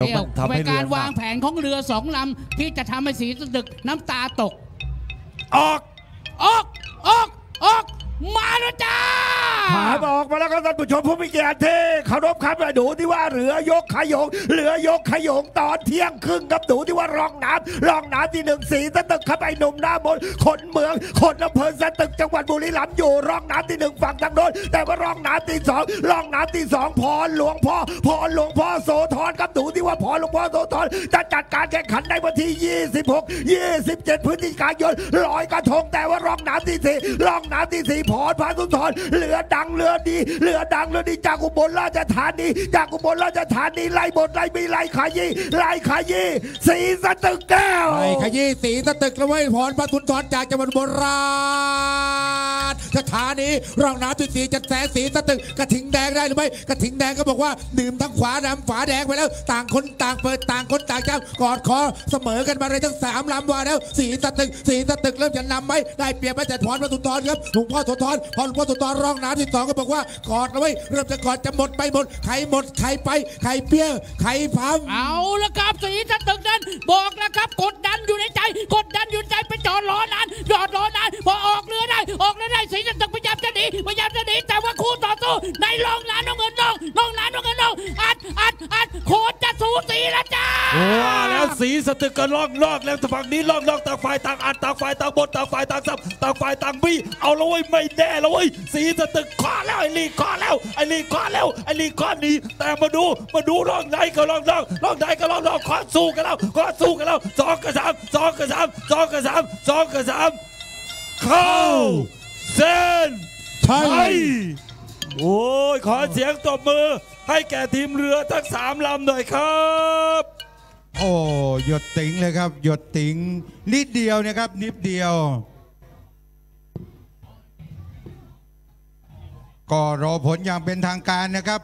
เกี่ยวกับการวางแผนของเรือ2 ลำที่จะทำให้ศรีสตึกน้ำตาตกออกมาแล้วจ้าหาออกมาแล้วครับท่านผู้ชมผู้มีเกียรติที่เคารพครับดูที่ว่าเรือยกขยงตอนเที่ยงครึ่งครับดูที่ว่ารองน้ำที่1ศรีสตึกครับไอ้หนุ่มหน้ามนต์คนเมืองคนอำเภอสตึกจังหวัดบุรีรัมย์อยู่รองน้ำที่1ฝั่งทางโน้นแต่ว่ารองน้ำที่2พรหลวงพ่อโสธรครับดูที่ว่าพรหลวงพ่อโสธรจะจัดการแข่งขันในวันที่26-27 พฤศจิกายนลอยกระทงแต่ว่ารองน้ำที่4พรพาสุนทรเรือดังเรือดีจากอุบลราชธานีไล่บทไล่มีไล่ขยี้ศรีสตึกแก้วไล่ขยี้ศรีสตึกแล้วไว้พรพาสุนทรจากจังหวัดอุบลราชธานีรองน้ำที่4จะแสศรีสตึกกระทิงแดงได้หรือไม่กระทิงแดงก็บอกว่าดื่มทั้งขวาดำฝาแดงไปแล้วต่างคนต่างเปิดต่างคนต่างจ้ากอดคอเสมอกันมาเลยทั้ง3 ลำว่าแล้วศรีสตึกเริ่มจะนำไหมได้เปรียบไปแต่พรพาสุนทรครับหลวงพ่อโสธรพรหลวงพ่อโสธรรองน้ำที่2ก็บอกว่ากอดเอาไว้เริ่มจะกอดจะหมดไปหมดใครหมดใครไปใครเปี้ยใครพังเอาละครับศรีสตึกนั้นบอกแล้วครับกดดันอยู่ในใจไปจอดรอนานพอออกเรือได้ศรีสตึกพยายามจะหนีแต่ว่าคู่ต่อสู้ในรองน้ำน้องเงินอัดโคตรจะสูสีแล้วจ้าแล้วศรีสตึกก็ล่องแล้วฝั่งนี้ล่องต่างฝ่ายต่างอัดต่างฝ่ายต่างบดต่างฝ่ายต่างซับต่างฝ่ายต่างบี้เอาละเว้ยไม่แน่ละเว้ยศรีสตึกข้อแล้วไอ้ลีข้อนี้แต่มาดูร่องไหนก็ร่องข้อสู้กันแล้ว2 กับ 3เข้าเส้นชัยโอ้ยขอเสียงตบมือให้แก่ทีมเรือทั้ง3 ลำหน่อยครับโอ้หยดติ๋งเลยครับหยดติ๋งนิดเดียวนะครับนิดเดียวก็รอผลอย่างเป็นทางการนะครับ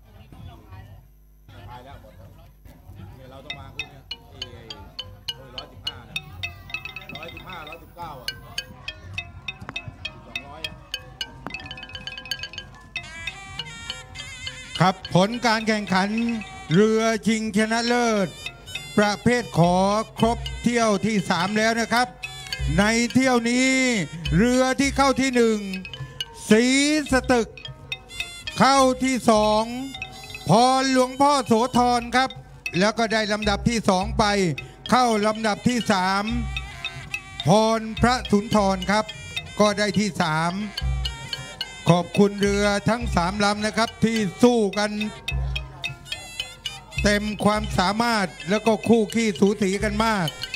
ครับผลการแข่งขันเรือชิงชนะเลิศประเภทขอครบเที่ยวที่3แล้วนะครับในเที่ยวนี้เรือที่เข้าที่1ศรีสตึกเข้าที่2พรหลวงพ่อโสธรครับแล้วก็ได้ลำดับที่2ไปเข้าลำดับที่3พรพระสุนทรครับก็ได้ที่3ขอบคุณเรือทั้ง3 ลำนะครับที่สู้กันเต็มความสามารถแล้วก็คู่ขี้สูสีกันมาก